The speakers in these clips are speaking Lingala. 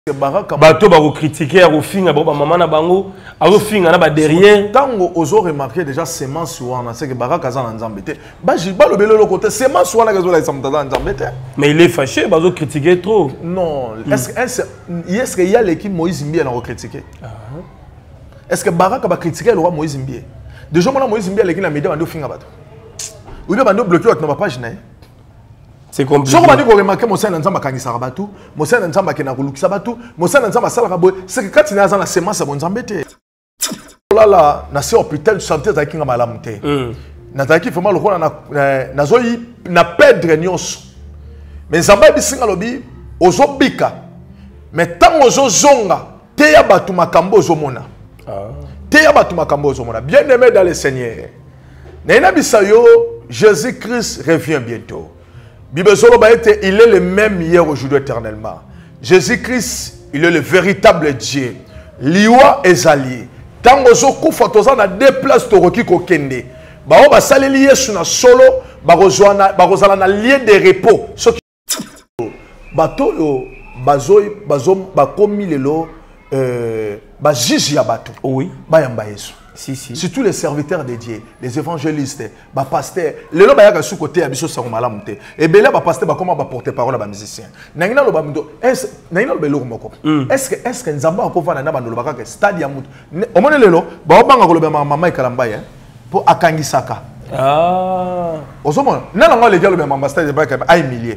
Bato ba critiquer au fin ba maman na bango au fin na ba derrière tango ozo remarquer déjà semence wana c'est que baraka za na nzambe te ba jiba lo belo côté semence wana que zo la samta na nzambe te mais il est fâché ba zo critiquer trop non est-ce que il y a l'équipe Moïse Mbie na critiquer est-ce que baraka ba critiquer le roi Moïse Mbie déjà moi Moïse Mbie l'équipe na média bando finga bato ou bien bando bloquer na page na c'est compliqué. Si on dit qu'on remarque mon sein n'ensemble quand il s'arrête mon sein n'ensemble qui n'a pas l'oukisabatu, mon sein n'ensemble à Salakabo, c'est que quand il est dans la semence à bon embêté. Là là, na c'est hôpital santé avec qui n'a malamté. Na taki fait mal au roi na zoi na perdre nyos. Mais zamba bisinga lobi ozobika. Mais tant ozo zonga te ya batu makambo ozomona. Te ya batu makambo ozomona. Bien aimé dans le Seigneur. Na ina bisayo Jésus-Christ revient bientôt. Il est le même hier, aujourd'hui, éternellement. Jésus-Christ, il est le véritable Dieu. Liwa ezali. Tango zo kufa toza na deux places toroki kokende. Ba ba saleli Yesu na solo, ba rozala na lieu de repos. So bato yo bazo bakomi lelo ba juge ya bato. Oui. Ba yamba Yesu. Si. Surtout les serviteurs de Dieu, les évangélistes, les pasteurs. Les gens qui sont côté abisso sont malamte. Et bien là, les pasteurs bah comment porter parole à musiciens. Nangina lo bamido. Est-ce que nzamba ko vana na bandolo baka stade ya mutu. O mone lelo ba obanga ko lo ba mama ikalamba ya pour akangisaka. Ah. Osomona. Na nga le galo ba mama stade ba ka ay milliers.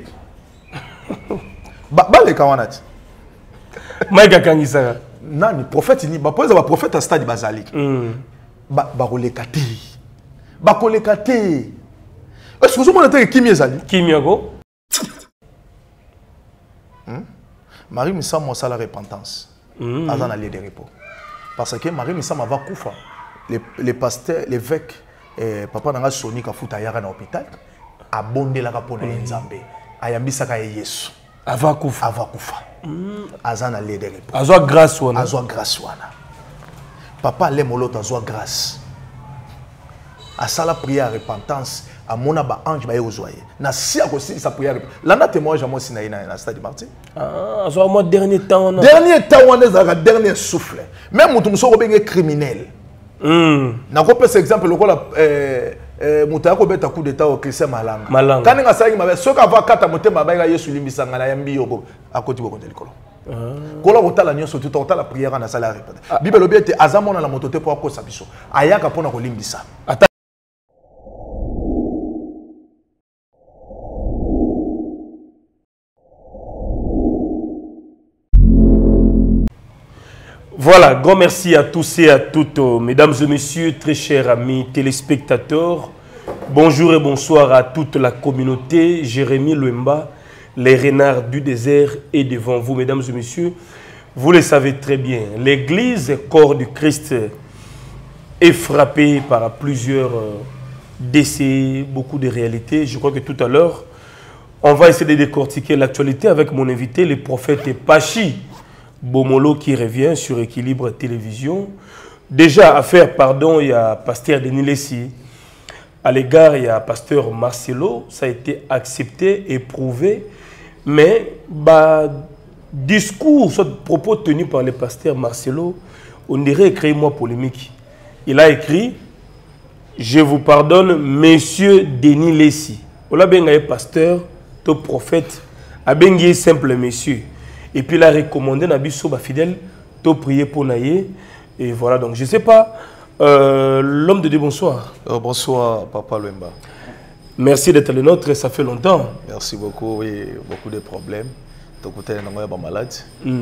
Ba le kawanati. Maïka kangisaka. Nani prophète ni ba poza ba prophète à stade bazalik ba kolekate ba kolekate est-ce que vous montrez qui miezali qui miago Marie Missa mo sala repentance azana lieu de repos parce que Marie Missa va kufa les pasteurs l'évêque papa nanga soni ka futa yaka na hôpital abondela ka pona nzambe ayambisa ka Yesu ava kufa azana lieu de repos azwa grâce wana papa le moloto azwa grâce asala prière repentance amona ba ange ba yozoye na si akosi sa prière lana témoignage à moi sinaina na stade Martin azwa mo dernier temps on est dernier souffle même mutu musoko benge criminel na ko pesa exemple lokola mutu akobeta coup d'état au Christian Malanga quand nga sayi mabe soka va kata motema ba Yesu limbisanga na yambi yoko akoti boko ndelikolo kola kotala nyonso tout otala prière na sala répéter bible lobi ete azamona la motote pour akosa biso ayaka pona ko limbisa. Voilà, grand merci à tous et à toutes, mesdames et messieurs, très chers amis téléspectateurs. Bonjour et bonsoir à toute la communauté. Jérémy Luemba, les renards du désert est devant vous, mesdames et messieurs. Vous le savez très bien, l'église corps du Christ est frappée par plusieurs décès, beaucoup de réalités. Je crois que tout à l'heure, on va essayer de décortiquer l'actualité avec mon invité, le prophète Pachi Bomolo, qui revient sur Équilibre Télévision. Déjà, à faire pardon, il y a pasteur Denis Lessi. À l'égard, il y a pasteur Marcelo. Ça a été accepté et prouvé. Mais, discours, soit propos tenus par le pasteur Marcelo, on dirait écrit-moi polémique. Il a écrit « Je vous pardonne, monsieur Denis Lessi ». On a bien pasteur, tout prophète, a bien simple monsieur. Et puis il a recommandé Nabiso fidèle de prier pour Naye. Et voilà, donc je ne sais pas, l'homme de Dieu, bonsoir. Bonsoir, Papa Luemba. Merci d'être le nôtre, ça fait longtemps. Merci beaucoup, oui, beaucoup de problèmes. Tu as été malade.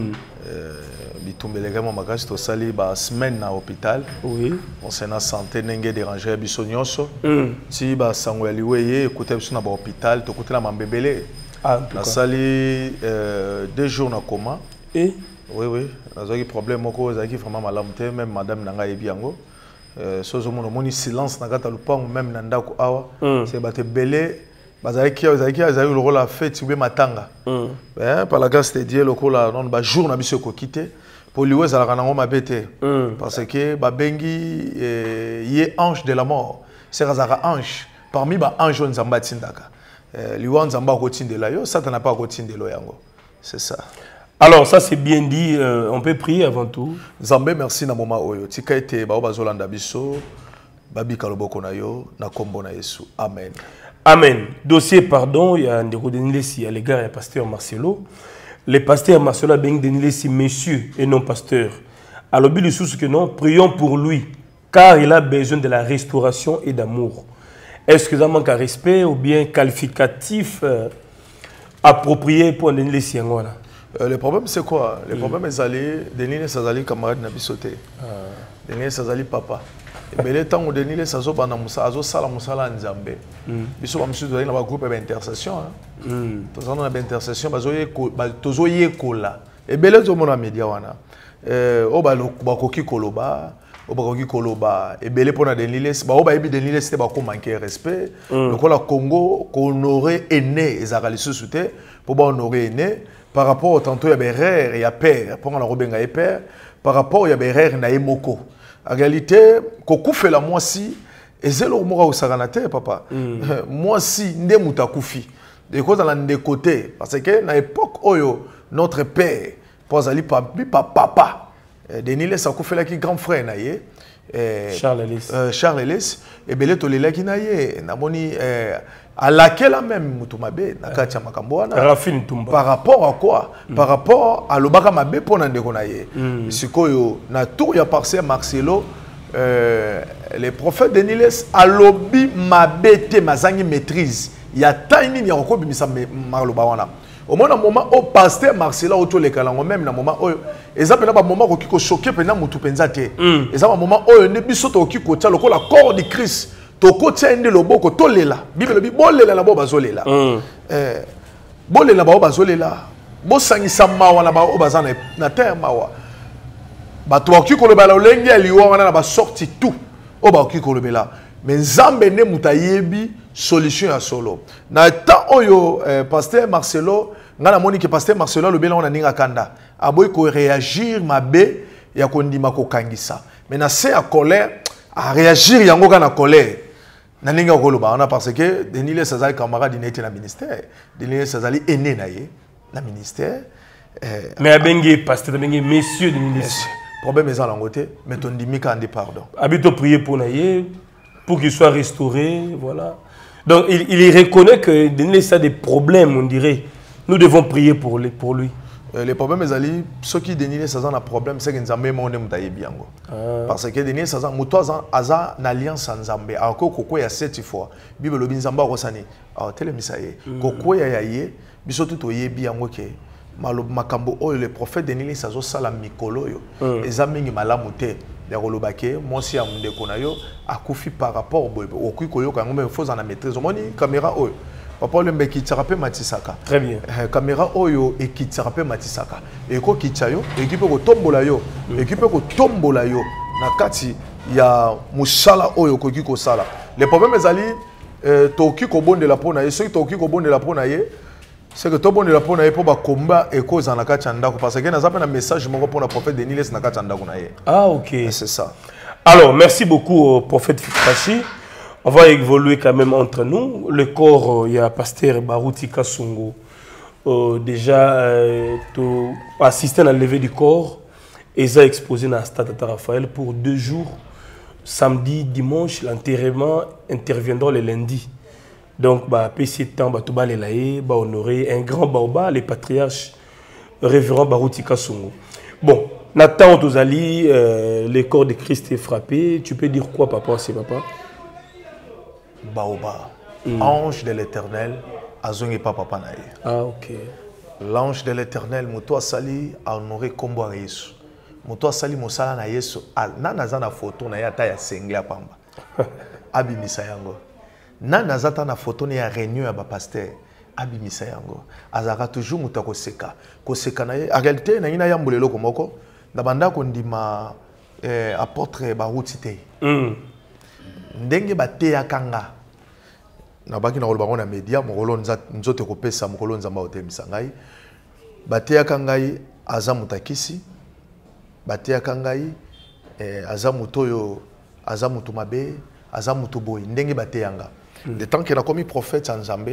Tu as sali une semaine à l'hôpital. Oui. On s'est santé, n'engé dérangé bisognoso. Si ba sangweli weye, écoutez sur l'hôpital, tu as été na mbebele. Na sali 2 jours na coma. Et oui, j'ai problème moko zaki vraiment malamte même madame nanga ebiango. Sozo moni silence na kata lupango même na ndako awa. C'est baté belé bazaki le rôle la fête ou matanga. Par la grâce de Dieu le kola non ba jour na biso ko quitter pour lui za la nango mabete parce que ba bengi yé ange de la mort. C'est razara ange parmi ba ange nzamba tindaka. Liwa nzamba ko tindela yo, ça n'a pas ko tindelo yango. C'est ça. Alors, ça c'est bien dit. On peut prier avant tout. Zambé, merci na moment oyo. Tika ete ba bazolanda biso. Babi kaloboko na yo na kombo na Yesu. Amen. Amen. Dossier pardon, il y a Ndeko Denilesi à l'égard du pasteur Marcelo. Le pasteur Marcelo a bien Denilesi monsieur et non pasteur. Alors, le sous que non, prions pour lui, car il a besoin de la restauration et d'amour. Est-ce que ça manque à respect ou bien qualificatif approprié pour Denilesi Angola? Le problème c'est quoi? Le problème est allé, Denilesi Azali camarade na bisoté. Denilesi Azali papa. Et bien le temps où Denilesi Azo bana musa, Azo sala musala nzambe. Biso ba musu doyi na ba groupe d'intercession. Tous on a d'intercession, tozo ye kola. Et bien le zomo na media wana. O ba koki koloba. Obakoki koloba ebele pona Denilesi ba oba ebi Denilesi te ba ko manquer respect le ko la Congo ko honorer aîné ezaka lisusu te pour ba honorer aîné par rapport tantôt ya berère ya père pour na robenga e père par rapport ya berère na emoko en réalité ko kufela moi si ezelo moka usakana te papa moi si nde mutakufi de ko dans les côtés parce que na époque oyo notre père pour ali papa Denilesi akufela ki grand frère na ye Charles Ellis et belé tolela ki na ye namoni à laquelle même mutumabe na katia makambo wana Rafine Tumba par rapport à quoi par rapport à lobaka mabe pona ndeko na ye sikoyo na tour ya pasteur Marcelo les prophètes Denilesi alobi mabe te mazangi maîtrise ya taini ya ko bimisa maloba wana au moment où pasteur Marcelo auto les kalango même na moment où ezapé na ba moment ko kiko choquer pena mutu penza te ezapa moment où ne biso to kiko tia lokola corps de Christ to ko tia ende loboko to lela bible bi bolela na bo bazolela bolela ba bazolela bo sangisa mawa na ba obazana na terre mawa ba to kiko lobala olenge aliwa wana na ba sorti tout o ba kiko lobela mais nzambe ne mutayebi solution à solo na temps oyo pasteur Marcelo ngana moni que pasteur Marcelo le bela on a ninga kanda aboy ko réagir mabe ya kondima ko kangisa mais na c'est à colère à réagir yango kana colère na ninga ko loba on a parce que Denilesi Azali camarade n'était na ministère Denilesi Azali aîné na ye na ministère mais abengi pasteur abengi messieurs Denilesi problème est en langoté mais ton dimika ande pardon habito prier pour naye pour qu'il soit restauré voilà. Donc il reconnaît que Denilesi a des problèmes, on dirait. Nous devons prier pour lui. Les problèmes, ceux qui Denilesi a un problème, c'est que nous avons un parce que Denilesi a une alliance en Zambé. Alors que il y a 7 fois. Bible le Binzamba Rosani. Alors tel misaye. Koko ya ye. Biso tout oye biango ke. Makambo oyo le prophète Denilesi a sala mikolo yo. Ezamingi malamu te. Derolobake, moi si à mon déconayo, a koufi par rapport au kuikoyo quand même faut en la maîtrise. Moni caméra oyo. Papa le mec qui tirape Matisaka. Très bien. Caméra oyo et qui tirape Matisaka. Et ko kichayo, équipe ko tombola yo, équipe ko tombola yo. Na kati ya musala oyo ko kiko sala. Le problème ezali toki ko bonde la pona, et ceux qui toki ko bonde la pona ye. C'est que tout le monde pour le combat et cause en la kachanda parce que nous avons un message pour le prophète Denilesi na kachanda. Ah ok. C'est ça. Alors merci beaucoup au prophète Fikashi. On va évoluer quand même entre nous. Le corps, il y a pasteur Baruti Kasungo. Déjà, assisté à la levée du corps. Et ça exposé dans le stade de Raphaël pour 2 jours. Samedi, dimanche, l'enterrement interviendra le lundi. Donc, PC temps, honorer un grand baoba, les patriarches, révérend Baruti Kasungo. Bon, Nathan Otozali, le corps de Christ est frappé. Tu peux dire quoi, papa, c'est papa? Baoba, ange de l'éternel, azongi papa nae. Ah, ok. L'ange de l'éternel, Moutoua Sali, a honoré Kombo à Yesu. Moutoua Sali, Moussala na Yesu, nanazana photo na yata ya sengle à Pamba. Abi Misayango. Nanazata na photo na ya réunion à pasteur. Abi Misayango. Azara toujours Moutako Seka. Koseka na ye. En réalité, na ina yambulelo komoko. Nabanda kondima apôtre Baruti te. Ndenge bateya kanga. Nabaki na koloba na media mokolo nzote kopesa mokolo nzamba otebisa ngai bateya kangai aza mutakisi bateya kangai aza mutoyo aza mutu mabe aza mutu boy ndenge bateyanga de tant que na komi prophète en Nzambe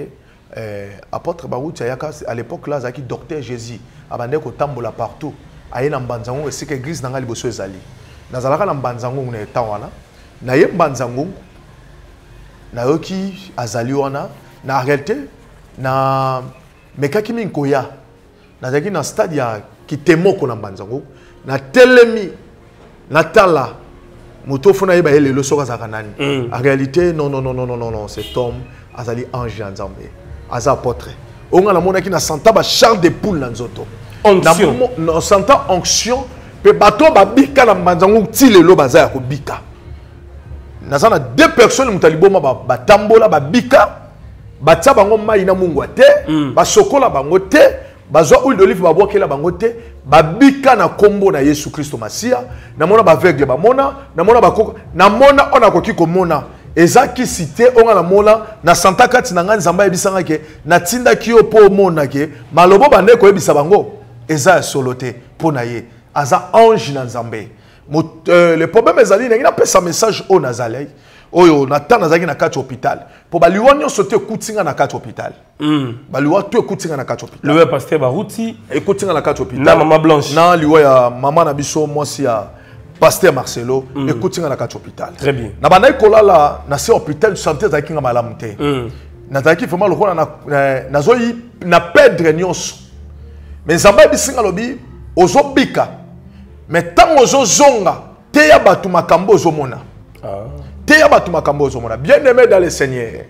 apôtre Baruti à l'époque là zaki docteur Jésus abande ko tambola partout aye na mbanzango et c'est que église nanga liboso ezali nazalaka na mbanzango na tawana na ye mbanzango na yoki azali wana na réalité na mekaki minkoya nazaki na stade ya kitemoko na mbanzango na telemi na tala moto fona yeba ele lo soka zakanani en réalité non cet homme azali ange ya Nzambe aza apôtre onga na mona ki na santa ba charle de poule na nzoto onction na santa onction pe bato ba bika na mbanzango tilelo baza ya ko bika nazana deux personnes mutaliboma ba tambola ba bika batia bango mai na mungu te ba sokola bango te bazwa huile d'olive ba bokela bango te ba bika na kombo na Yesu Kristo Masia na mona ba aveugle ba mona na mona ba koko na mona ona koki ko mona ezaki cité onga na mona na santa kati na ngani Nzambe ebisanga ke na tinda kiyo po mona ke malobo bande ko ebisa bango eza solote pona ye aza ange na Nzambe. Le problème ezali na ina pesa message au nazalei oyo natana zaki na kati hôpital po baliwa nyonso te kutinga na kati hôpital baliwa to kutinga na kati hôpital le pasteur Baruti kutinga na kati hôpital na mama Blanche na liwa ya mama na biso mwasi ya pasteur Marcelo kutinga na kati hôpital très bien na bana kolala na se hôpital santé zaki nga malamu te na zaki vraiment lokona na zoyi na perdre nyonso mais Nzambe bisinga lobi ozobika mais tant ozo zonga te ya batu makambo ozomona bien aimé dans le Seigneur.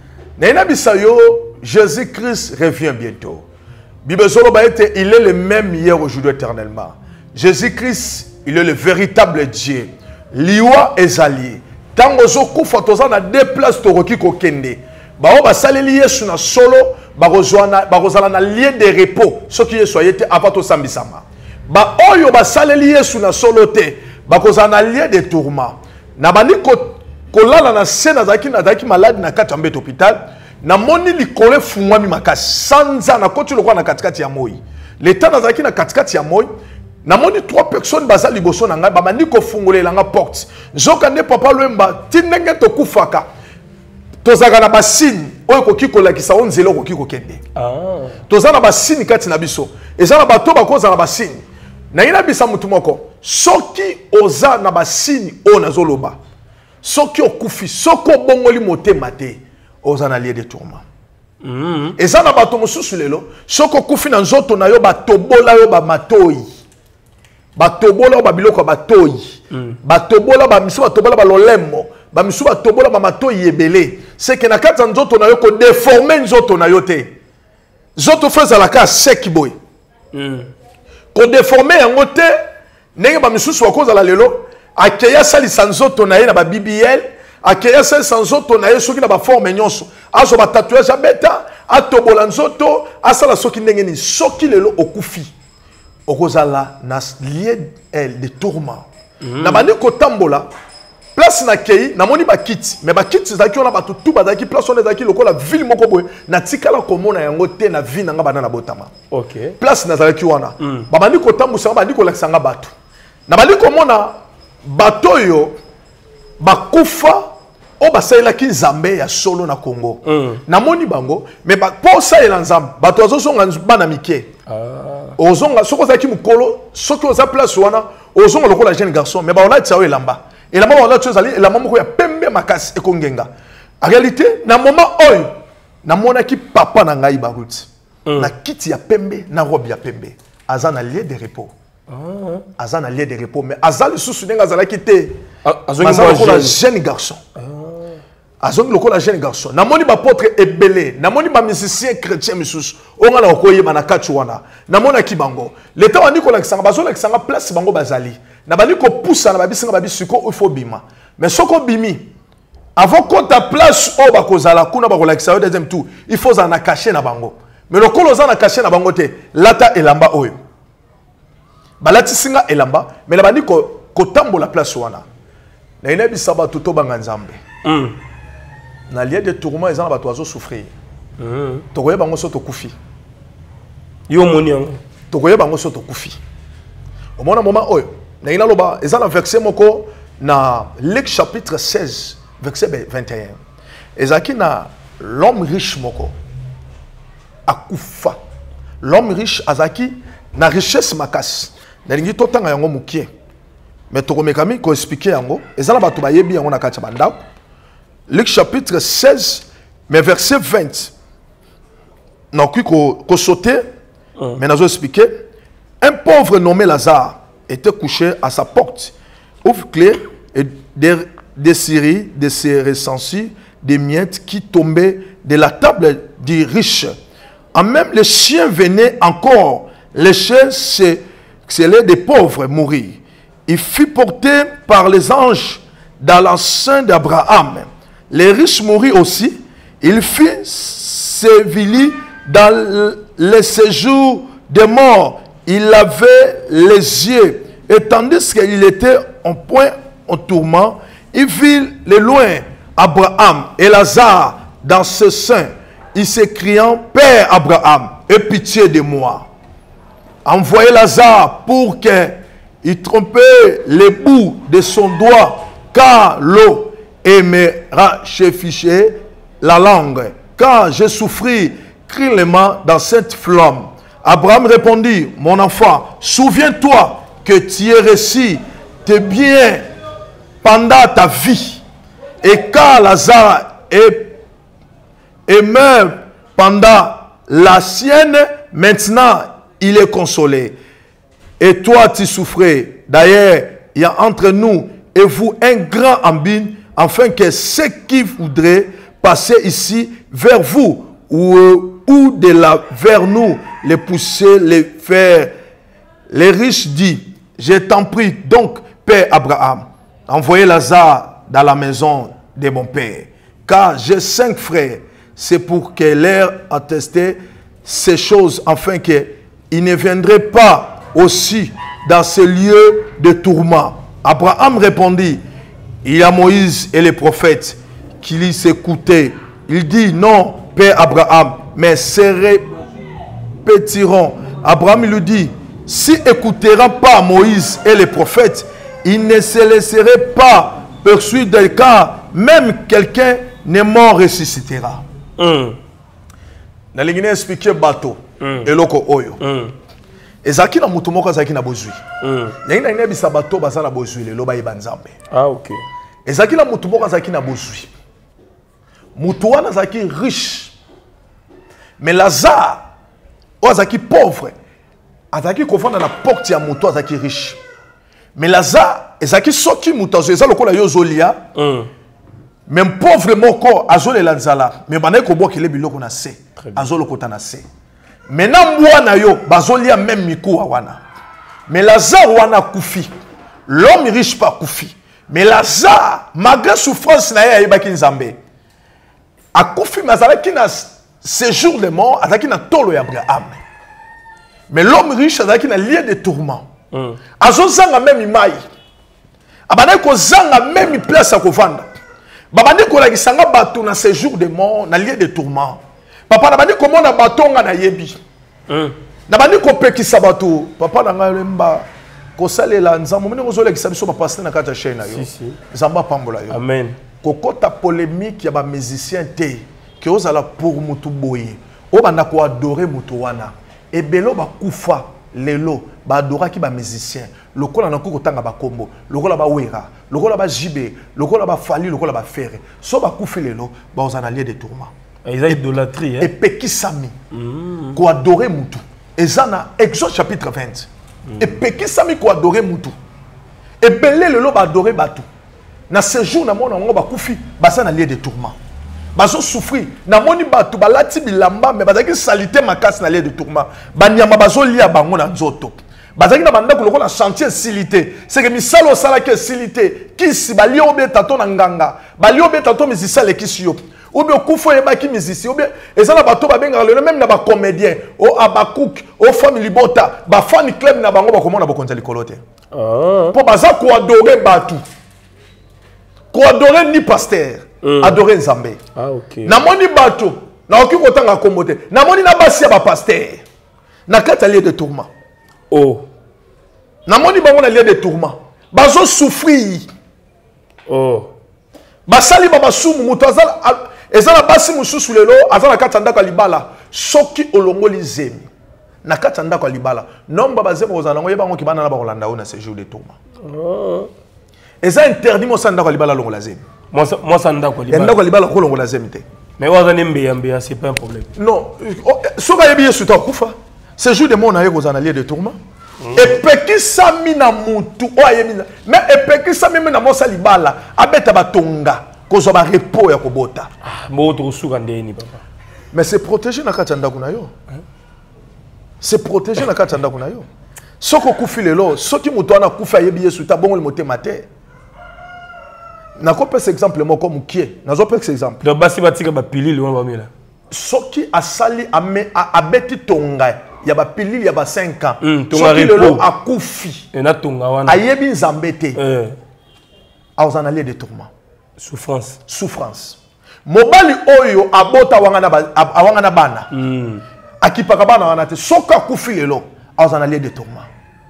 Jésus-Christ revient bientôt. Il est le même hier, aujourd'hui, éternellement. Jésus-Christ, il est le véritable Dieu. Liwa ezali. Tant que vous avez deux places pour kende. Bao basaleli Yesu na solo, bazala na lieu de repos. Ce qui est soyez apato sambisama. Ba oyo basaleli Yesu na solo te, bazala na lieu de tourment. Na bani kolala na sena zaki malade na kati ya hôpital na moni likole fungwami makasi sanza na koti lokwa na katikati ya moi l'état na zaki na katikati ya moi na moni trois personnes baza liboso na ngai ba mani ko fungolela nga porte nzoka nde papa Lwemba tinenge to kufaka tozaka na basini oyo koki kolakisa onzelo koki kokende toza na basini kati na biso eza na bato bakoza na basini na ina bisa mutu moko soki oza na basini o nazoloba soki okufi soko bongoli motema te oza na lieu de tourment eza na bato mosusu lelo soko okufi na nzoto na yo batobola yo bamatoi batobola yo babiloko batoi batobola bamisu batobola balolemo bamisu batobola bamatoi ebele seke na kati ya nzoto na yo kodeforme nzoto na yo te nzoto fo ezalaka seki boye kodeforme yango te ndenge bamisusu bakozala lelo akeya salisa nzoto na ye na ba BBL akeya salisa nzoto na ye soki na ba forme nyonso azo ba tatouage abeta atobola nzoto asala soki ndenge ni soki lelo okufi okozala na lieu de tourment na bandi kotambola place na kei na moni ba kiti mais ba kiti zaki ona batu tu bazaki place on ezaki lokola ville moko boye na tikala komona yango te na vie nanga bana na botama OK place na zaki wana ba bandi kotambusa bandi kolakisanga batu na bandi komona bato yo bakufa o basailaki Nzambe ya solo na Congo na moni bango mais po saela Nzambe bato azosonga bana mike ozonga soko zaki mukolo soko za place wana ozonga lokola jeune garçon mais ba ona tsawe elamba elamba ba ona tsozali elamba moko ya pembe makasi ekongenga en réalité na moment oyo na monaki papa na ngai Baruti na kiti ya pembe na robe ya pembe aza na lieu de repos aza na lieu de repos mais aza lisusu ndenge azalaki te aza lokola jeune garçon azongi lokola jeune garçon namoni bapôtre ebele namoni bamusicien chrétien misusu onga na okoyeba na kati wana namonaki bango leta wandi kolakisanga bazolakisanga place bango bazali na bandi kopusa na babisinga babisiko il faut bima mais soko bimi avant kota place oyo bakozala kuna bakolakisa yo deuxième tour il faut zala na caché na bango mais lokolo oza na caché na bango te lata elamba oyo balatisinga elamba mais na bandi kotambola place wana na inebisa bato tobanga Nzambe na lieu de tourment ezana bato azosouffrir tokoyeba bango so tokufi yo moni yango tokoyeba bango so tokufi omona moment oyo na ina loba ezana verset moko na Luc chapitre 16 verset 21 ezaki na l'homme riche moko akufa. L'homme riche azaki na richesse makasi. Nalingi totanga yango mukie. Mais tokomekami ko expliquer yango. Ezala batu bayebi yango na kati bandako. Luc chapitre 16 mais verset 20. Non ko sauter mais nazo expliquer. Un pauvre nommé Lazare était couché à sa porte. Ouvre clé et des scieries, des ressentis, des miettes qui tombaient de la table du riche. En même les chiens venaient encore. Les chiens, c'est des pauvres mourir. Il fut porté par les anges dans le sein d'Abraham. Les riches mourirent aussi. Il fut sévili dans le séjour des morts. Il avait les yeux. Et tandis qu'il était en point en tourment, il vit de loin Abraham et Lazare dans ce sein. Il s'écriant, Père Abraham, aie pitié de moi. Envoyez Lazare pour qu'il trompe les bouts de son doigt, car l'eau me racheffichait la langue, car je souffris cruellement dans cette flamme. Abraham répondit, mon enfant, souviens-toi que tu es reçu tes biens pendant ta vie. Et quand Lazare est meurt pendant la sienne, maintenant il est consolé. Et toi tu souffrais. D'ailleurs, il y a entre nous et vous un grand abîme, afin que ceux qui voudraient passer ici vers vous ou de là vers nous, les pousser, les faire. Les riches disent, je t'en prie donc, Père Abraham, envoyez Lazare dans la maison de mon père, car j'ai 5 frères. C'est pour que leur attester ces choses, afin qu'ils ne viendraient pas aussi dans ce lieu de tourment. Abraham répondit, il y a Moïse et les prophètes qui les écoutaient. Il dit, non, Père Abraham, mais se répéteront. Abraham lui dit, si écouteront pas Moïse et les prophètes, ils ne se laisseraient pas poursuivre, car même quelqu'un n'est mort ressuscitera. Nalingine expliquer bateau eloko oyo. Ezaki na mutu moko ezaki na bozui. Nalingine na bisa bateau baza na bozui le loba ibanzambe. Ah OK. Ezaki na mutu moko ezaki na bozui. Mutu wana ezaki riche. Mais Lazare ezaki pauvre. Azaki kofanda na porte ya mutu ezaki riche. Mais Lazare ezaki soki mutu ezaki lokola yo zolia. Même pauvre moko azole la nzala mais bana ko boki le biloko na se azole kota na se maintenant mwana yo bazolia même miku wana mais Lazare wana kufi l'homme riche pas kufi mais Lazare malgré souffrance na ye ayebaki nzambe akufi mazalaki na séjour de mort azaki na tolo ya Abraham mais l'homme riche azaki na lieu de tourment azozanga même mai abana ko zanga même place à kovanda babandi kolakisanga bato na séjour de mort na lieu de tourment papa na bandi komona batonga na yebi na bandi kopekisa bato papa na ngai lemba kosalela nzambo mene kozolekisa biso bapasteur na kati ya chaîne na yo nzamba pambola yo amen kokota polémique ya ba musicien te ke ozala pour mutu boye o banda ko adorer mutu wana ebelo bakufa lelo ba adoraki ba musicien lokola na kokotanga ba kombo lokola ba wera lokola ba jibe lokola ba fali lokola ba fere so ba kufi lelo ba ozana lieu de tourment ils ont idolâtrie et pekisami ko adorer mutu ezana Exode chapitre 20 et pekisami ko adorer mutu et belé lelo ba adorer batu na séjour na mona ngo ba kufi ba sana lieu de tourment bazo souffrir na moni batu balati bilamba mais bazaki salité makasi na lieu de tourment banyama bazo lia bango na nzoto bazaki na bandako lokola chantier silité c'est que misalo sala ke silité kisi bali obeta to na nganga bali obeta to misisa le kisi yo obi okufo yebaki misisi obi ezala bato babenga le même na ba comédien o abakouk o family bota ba fan club na bango ba komona bokonza likolote po baza ko adorer batu ko adorer ni pasteur adorer Nzambe. Ah OK. Na moni bato na oki kotanga kombote na moni na basi ya ba pasteur na kata lieu de tourment. Oh. Na moni bango na lieu de tourment. Bazo souffrir. Oh. Basali baba sumu mutu azala ezala basi mususu lelo azala kata ndaka libala soki olongoli zemi na kati ndako ya libala nomba bazema kozana ngo yeba ngo kibana na ba kolanda ona ce jour de tourment eza interdit mo sanda ko libala longola zemi moi ça ndako libala ndako libala ko longola zemi te mais wa zane mbe c'est pas un problème non soka yebi yesu ta kufa ce jour de mon aye kozana lieu de tourment et peki sami na mutu o ayebi mais et peki sami na mosa libala abeta batonga kozo ba repos ya kobota mo to suka ndeni papa mais c'est protégé na kati ndako na yo c'est protégé na kati ndako na yo soko kufi lelo soki mutu ana kufa yebi yesu ta bongo le motema te na ko pesa exemple moko mukie nazo pesa exemple donc basi batika ba pilili on va mila soki asali abeti tonga ya ba pilili ya ba 5 ans soki lelo akufi na tonga wana ayebi nzambe te azana lieu de tourment souffrance mobali oyo abota wanga na bana akipaka bana wana te soki akufi lelo azana lieu de tourment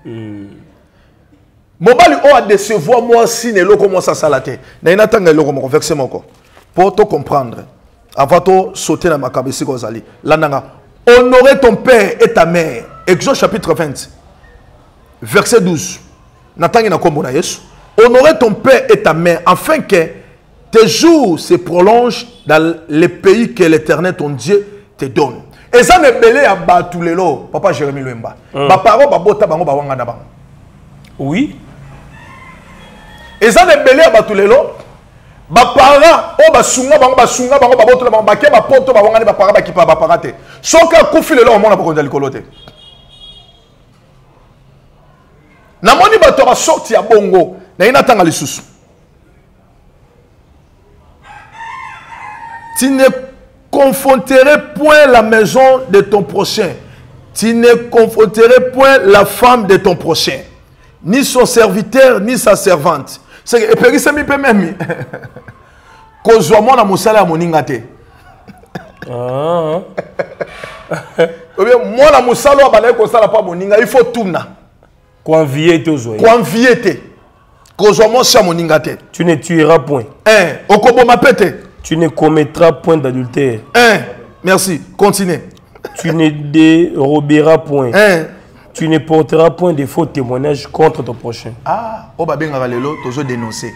mobali o a décevoir moi si ne lo commence à salater na ina tanga lo comme verset moko pour te comprendre avant de sauter dans ma cabesse kozali lananga honorer ton père et ta mère Exode chapitre 20 verset 12 natangi na kombo na Yesu honorer ton père et ta mère afin que tes jours se prolongent dans le pays que l'Éternel ton Dieu te donne et ça ne belé ya batulelo papa Jérémie Luemba ba paro ba bota bango ba wanga na bango oui et ça ne belé ya batulelo ba para o ba sunga bango ba botola bango ba ke ba poto ba wanga ne ba para ba kipa ba para te soka kufi lelo o mona ba konza likolo te na moni ba to ba sorti ya bongo na ina tanga lisusu tu ne confronterais point la maison de ton prochain. Tu ne confronterais point la femme de ton prochain. Ni son serviteur, ni sa servante. C'est que, et puis, ça m'y peut même. Kozwa mona musala moninga te. Moi la musala ba na ko sala pa moninga, il faut tourna. Convier te ozoye. Convier te. Kozwa mo sa moninga te. Tu ne tueras point. Okoboma pete. Tu ne commettras point d'adultère. Merci. Continuez. Tu ne déroberas point. Tu ne porteras point de faux témoignages contre ton prochain. Ah, on va bien lelo, toujours dénoncer.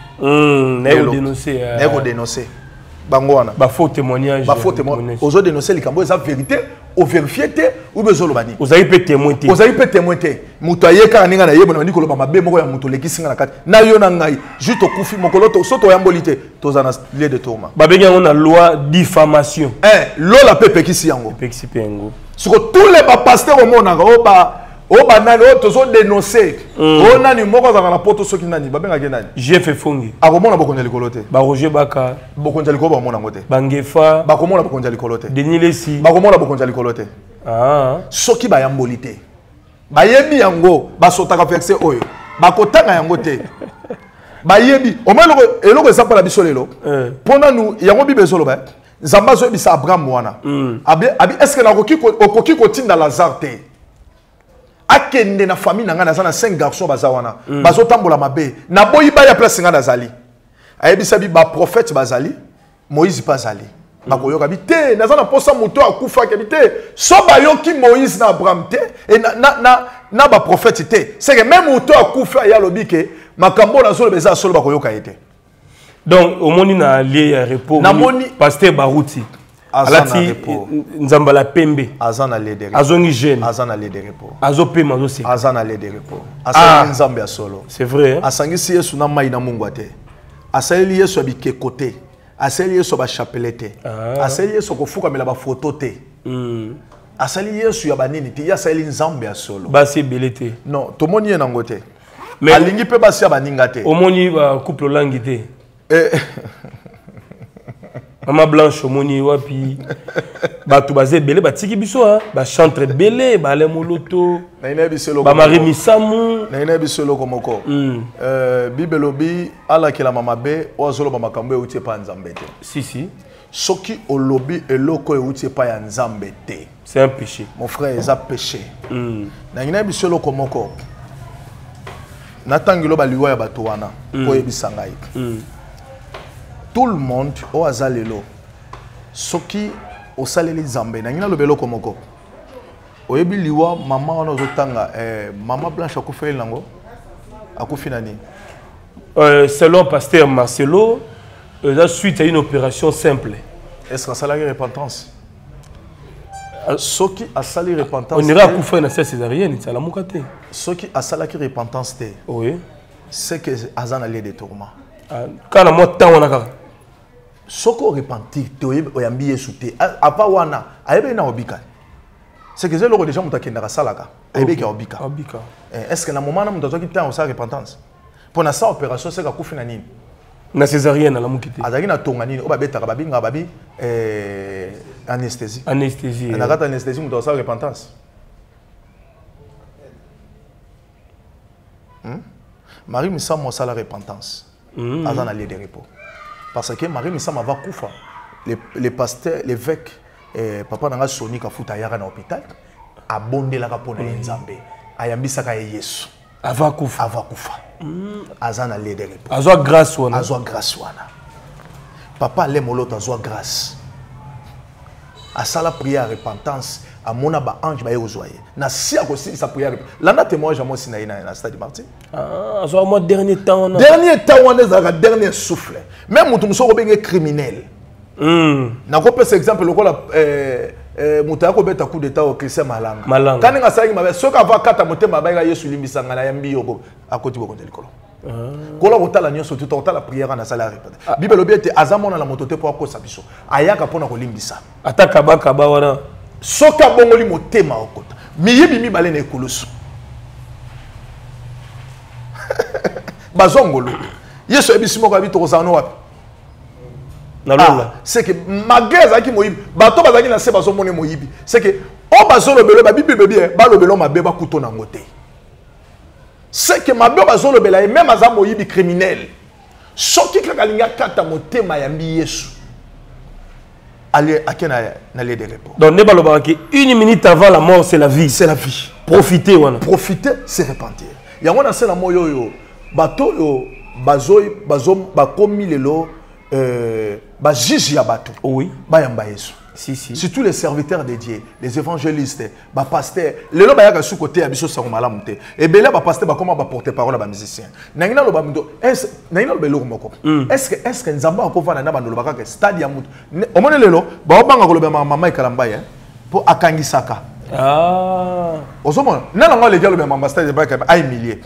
Dénoncer. Dénoncer. Bangoana. Ba faux témoignage. Ba faux témoignage. Ozo dénoncer les cambo, ça vérité, au vérifié té ou besoin lobani. Vous avez peut témoin té. Vous avez peut témoin té. Mutoye ka ninga na yebo na ndiko loba mabe moko ya muto lekisinga na kati. Na yo na ngai, juste okufi mokolo to soto ya mbolité, tozana lieu de tourment. Ba benga on a loi diffamation. Lola pepe kisi yango. Pexi pengo. Siko tous les pasteurs au monde o banani o tozo dénoncer. O nani moko za na poto soki nani ba benga ke nani. Jeff Fongi. Akomona bokonja likolo te. Ba Roger Baka. Bokonja likolo ba mona ngote. Bangefa. Bakomona bokonja likolo te. Denis Lesi. Bakomona bokonja likolo te. Soki ba yamboli te. Ba yebi yango ba sotaka verset oyo. Ba kotanga yango te. Ba yebi o melo eloko esa pala biso lelo. Pona nu yango bi bezolo ba. Nzamba zo bisa Abraham wana. Abi est-ce que na okoki kotinda Lazare te. Akende na famille nanga na 5 garçons bazawana. Bazo tambola mabe. Na boyi ba ya place nga nazali. Ayebisa bi ba prophète bazali. Moïse bazali. Bakoyoka bi te nazana posa muto akufa ke bi te. So ba yoki Moïse na Abraham te et na ba prophète te. C'est que même muto akufa ya lobi ke makambo na zolo beza solo bakoyoka ete. Donc au moni na lié ya repos. Na moni pasteur Barouti. Alati Nzambala Pembe. Azana le de repos. Azongi jeune. Azana le de repos. Azope mazosi. Azana le de repos. Asali nzambe ya solo. C'est vrai. Asangisi Yesu na mai na Mungu te. Asali Yesu abike côté. Asali Yesu ba chapelete. Asali Yesu ko fuka mela ba photo te. Asali Yesu ya banini te. Asali nzambe ya solo. Ba se belete. Non, to moni na ngote. Mais alingi pe ba sia baninga te. Au moni ba couple langi te. Maman Blanche moni wapi batu bazé belé batiki biso ba chantre belé ba le moloto na ina biselo ba Marie Misamu na ina biselo komoko bibelobi ala kila mama be ozolo ba makambo e utie pa nzambe te si soki olobi eloko e utie pa ya nzambe te c'est un péché mon frère ça péché na ina biselo komoko na tangilo ba liwa ya batu wana ko yebisa ngai tout le monde au azalelo soki au salé Zambé na le belo komoko oyebi liwa maman wana ozotanga maman Blanche akufa elango akufi nani selon pasteur Marcelo suite à une opération simple. Est-ce que ça a la repentance Soki a sali repentance. On ira à Koufa na césarienne, ça la mukate. Soki a sali repentance te. Oui. C'est que Azan allait des tourments. Quand on a temps on a. Soko repenti te oyambi yesuté. Apa wana ayebe na obika. C'est que c'est le déjà mutaki na salaka. Ayebe ka obika. Obika. Est-ce que na moment na mutazo ki temps on sa repentance? Pour na sa opération c'est ka kufi na nini? Na césarienne la mukite. Azaki na tonga nini? Oba beta babi nga babi anesthésie. Anesthésie. Na kata anesthésie mutazo sa repentance. Marie Missa mo sa la repentance. Azan allé de repos. Parce que Marie Missa va koufa. Les pasteurs, l'évêque papa nanga Soni ka futa yaka na hôpital abonde la ka pona nzambe. Ayambisa ka Yesu. Ava koufa. Ava koufa. Azan allé de repos. Azwa grâce wana. Azwa grâce wana. Papa le molota azwa grâce. À ça la prière repentance à mon ba ange ba yozoye. Na si akosi sa prière. Lana témoignage moi si na stade Martin. Ah, azwa moi dernier temps on. Dernier temps on est à dernier souffle. Même mutu muso benga criminel. Na ko pesa exemple lokola mutu ako beta coup d'état au Christian Malanga. Quand nga sayi mabe soka va kata motema ba Yesu limbisanga na yambi yoko akoti boko delikolo. Kola kotala nyonso tout otala prière na sala répéter. Bible obiete azamona la motote pour akosa biso. Ayaka pona ko limbisa. Ataka baka ba wana. Soka bongoli motema okota. Miyibi mi balene ekulusu. Bazongolo. Yesu ebisimo ka bitoko sano wapi. C'est que malgré qui moyibi, bato bazaki na se bazomone moyibi. C'est que o bazolo belo ba bible bien, ba lo belo mabe ba kuto na ngote. C'est que mabe bazolo bela et même azam moyibi criminel. Soki kakalinga kata motema ya mbi Yesu. Allez à quel na lieu de repos. Donc ne baloba que une minute avant la mort c'est la vie. C'est la vie. Profiter wana. Profiter c'est repentir. Yango na se na moyo yo bato yo bazoi bazom bakomi lelo ba juge ya bato. Oui. Ba yamba Yesu. Si. Surtout les serviteurs de Dieu, les évangélistes, ba pasteurs. Lelo ba yaka su côté ya biso sa malamu te. Et bela ba pasteur ba comment ba porter parole ba musicien. Nangina lo ba mdo. Nangina lo belo moko. Est-ce que nzamba akovana na bando lo ba ka stade ya mutu. Omone lelo ba obanga ko lo ba mama ikalamba ya pour akangisaka. Ah. Ozomona na nga le dialo ba mama stade ba ka ay milliers.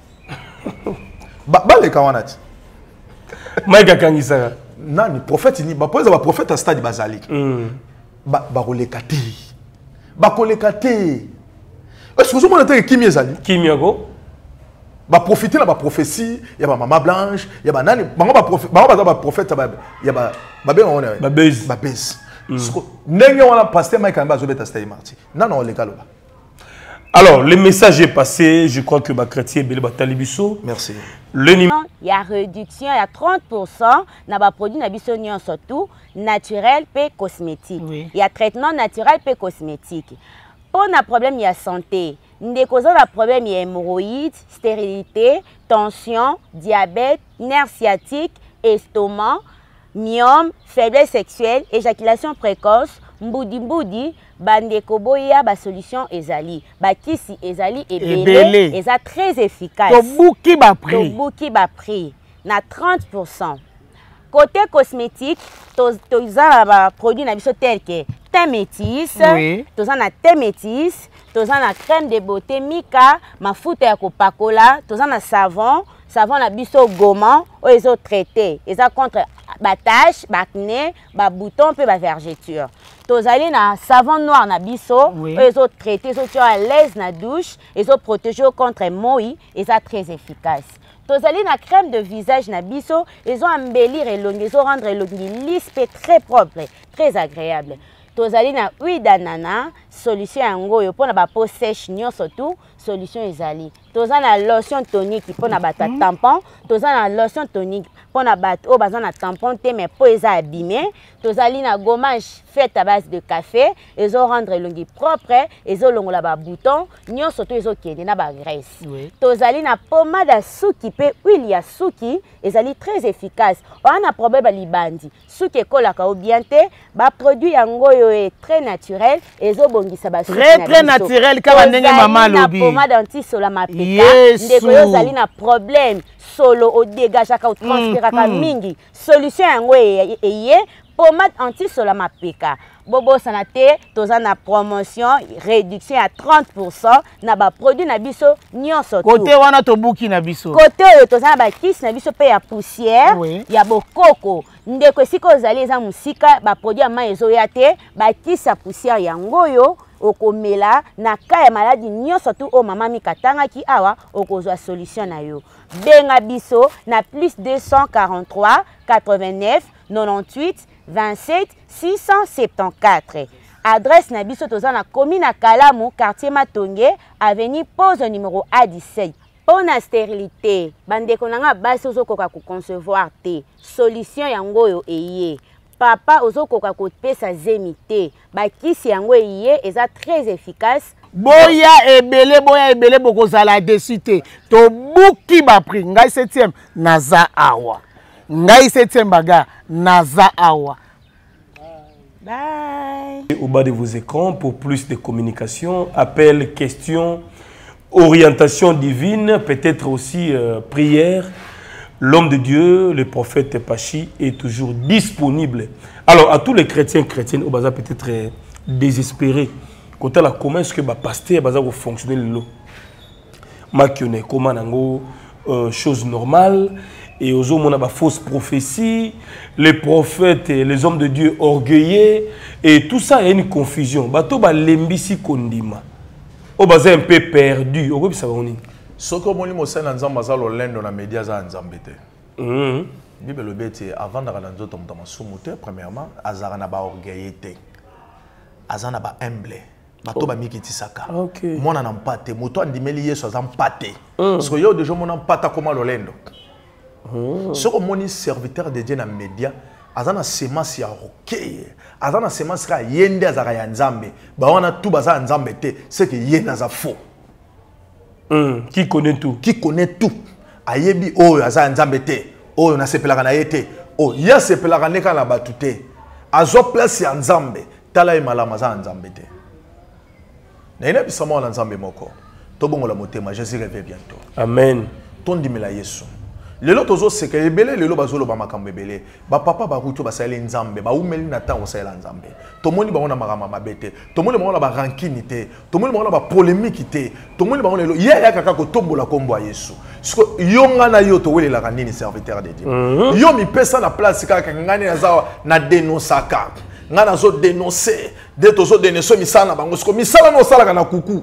Ba le kawanati. Maïka kangisaka. Nani prophète ni ba poza ba prophète à stade bazali. Ba kolekate. Ba kolekate. Est-ce que vous montrez kimi ezali? Kimi yako? Ba profiter na ba prophétie, ya ba maman Blanche, ya ba nani, bango ba prophète ba ya ba be on ba base. Ba base. Ndenge wana pasteur Mike Kamba zo beta stade marti. Nana oleka loba. Alors, le message est passé. Je crois que ma chrétien Bele Batalibiso. Merci. Il y a réduction, il y a 30% dans les produits surtout naturels et cosmétiques. Oui. Il y a traitement naturel et cosmétique. Pour un problème, il y a santé. Des causes de problème, il y a hémorroïdes, stérilité, tension, diabète, nerfs sciatiques, estomac, myome, faiblesse sexuelle, éjaculation précoce, mboudi, bandeko boya ba solution ezali ba kisi ezali ebele eza très efficace tobuki ba prix na 30%. Côté cosmétique toza ba produit na biso tel que thé métis, toza na thé métis, toza na crème de beauté Mika, mafuta ya kopakola, toza na savon na biso goma o ezo traité eza contre ba tache, ba acné, ba bouton pe ba vergeture. Tozali na savon noir na biso, ils ont traité, ils sont à l'aise na douche, ils ont protégé contre moi, ils sont très efficaces. Tozali na crème de visage na biso, ils ont embellir et ils ont rendre l'onglet lisse et très propre, très agréable. Tozali na huile d'ananas, solution yango yo pour na ba peau sèche surtout, solution ezali. Tozali na lotion tonique pour na ba tampon, tozali na lotion tonique pour na bateau au bazan na tampon te mais pour eza abîmé tozali na gommage fait à base de café ils ont rendre longi propre ils ont longola ba bouton nyo surtout ils ont kende na ba graisse tozali na pommade à suki pe huile ya suki ezali très efficace on a problème libandi suki ekolaka bien te ba produit yango yo est très naturel ils ont bongisa ba suki très naturel kama ndenge mama lobi na pommade anti-sola mapeka ndeko yo zali na problème solo au dégageaka au transpiraka mingi solution yango eye pommade anti-sola mapeka bobo sanate toza na promotion réduction à 30% na ba produit na biso nyonso côté wana tobuki na biso côté oyo toza na ba kisi na biso pe ya poussière ya bokoko ndeko esika ozali eza musika ba produit ya mai ezoya te ba kisi ya poussière yango yo okomela na ka ya maladie nyonso tu o mama mikatangaki awa okozwa solution na yo benga biso na plus 243 89 98 27 674 adresse na biso toza na commune na Kalamu quartier Matonge avenue pose numéro A17 pour la stérilité bandeko nanga basi ozokoka ko concevoir te solution yango yo eye papa ozokoka ko pesa zemité bakisi yango eye eza très efficace boya ebele bokozala dessus te to buki ba prix ngai 7e naza awa ngai 7e baga naza awa. Bye. Au bas de vos écrans pour plus de communication, appel, questions, orientation divine, peut-être aussi prière. L'homme de Dieu, le prophète Pachi, est toujours disponible. Alors, à tous les chrétiennes, au bas peut-être désespérés. Quand là, comment est-ce que le pasteur va fonctionner le lot? Comment chose normale. Et aux hommes, on a des fausses prophéties, les prophètes et les hommes de Dieu orgueillés, et tout ça, il y a une confusion. Bato ba lembisi kondima. O baza un peu perdu. O ça va on est. Soko moni mosa na nzamba za lolendo na media za nzambete. Bible le bete avant na nzoto mtama sumute premièrement azara na ba orgueillité. Azana ba humble. Bato ba mikiti saka. Mona na mpate, moto andimeli Yesu azam pate. Parce que yo déjà mona mpata comme lolendo. Ce que mon serviteur de Dieu dans les médias, azana semence ya roké, azana semence ka yende azara ya nzambe, ba wana tout baza nzambe te, c'est que yenda za faux. Qui connaît tout? Qui connaît tout? Ayebi oyo azara nzambe te, oyo na sepelaka na yete, o ya sepelaka neka na batute. Azo place ya nzambe, tala imala maza nzambe te. Na ina bisama na nzambe moko. Tobongola motema, Jésus revient bientôt. Amen. Tondimela Yesu. Lelo tozo seka ebele lelo bazolo ba makambo ebele ba papa ba ruto ba sala nzambe ba umeli na tango sala nzambe tomoni ba ona makama mabete tomoni ba ona ba rankini te tomoni ba ona ba polémique te tomoni ba ona lelo ye ya kaka ko tombola kombo ya Yesu siko yonga na yo to welela kanini serviteur de Dieu yo mi pesa na place kaka ngani na na dénonçaka ngana zo dénoncer de tozo dénoncer misala bango siko misala no sala kana kuku.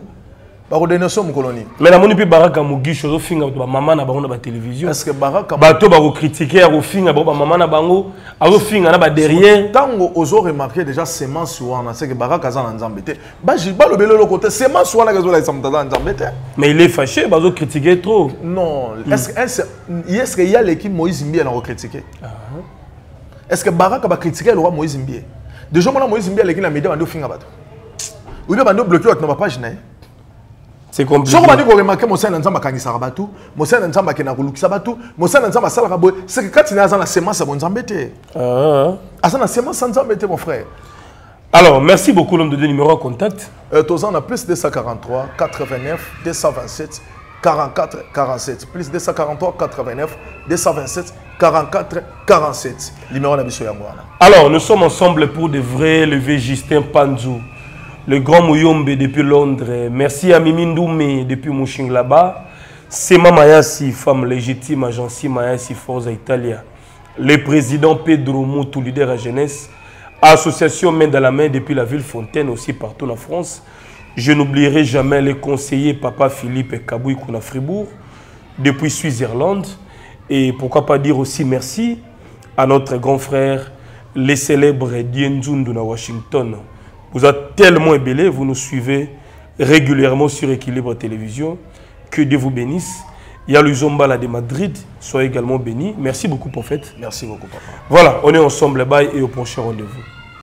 Mais la moni pi baraka mugisho zo finga ba mama na bango na ba télévision. Est-ce que baraka bato ba ko critiquer ya ko finga ba mama na bango azo finga na ba derrière tango ozo remarquer déjà semence wana c'est que baraka za na nzambe te ba jiba lo belo côté semence wana gazo la samta za nzambe te. Mais il est fâché bazo critiquer trop. Non, est-ce que il y a l'équipe Moïse Mbie na ko critiquer? Est-ce que baraka ba critiquer le roi Moïse Mbie? Déjà moi Moïse Mbie l'équipe na média bando finga bato. Ou bien bando bloquer na page na. C'est compliqué. Si on remarque que Mosala Nzamba kanisa rabatu, Mosala Nzamba kena kulukisa batu, Mosala Nzamba sala rabo, c'est que quand il y a la semence à Nzambete. La semence à Nzambete mon frère. Alors, merci beaucoup l'homme de Dieu numéro en contact. Tozan a plus 243 89 227 44 47 plus 243 89 227 44 47 numéro na biso yangwana. Alors, nous sommes ensemble pour de vrais lever Justin Panzou. Le grand Mouyombe depuis Londres. Merci à Mimi Ndoumé depuis Mouching là-bas. Sema Mayasi, femme légitime, agence Mayasi Forza Italia. Le président Pedro Moutou, leader à jeunesse. Association main dans la main depuis la ville Fontaine, aussi partout en France. Je n'oublierai jamais les conseillers Papa Philippe Kabouy Kouna Fribourg, depuis Suisse-Irlande. Et pourquoi pas dire aussi merci à notre grand frère, les célèbres Dienzundu à Washington. Vous êtes tellement ébélés, vous nous suivez régulièrement sur Équilibre Télévision. Que Dieu vous bénisse. Il y a le Zombala de Madrid. Soyez également bénis. Merci beaucoup, prophète. Merci beaucoup, papa. Voilà, on est ensemble là-bas et au prochain rendez-vous.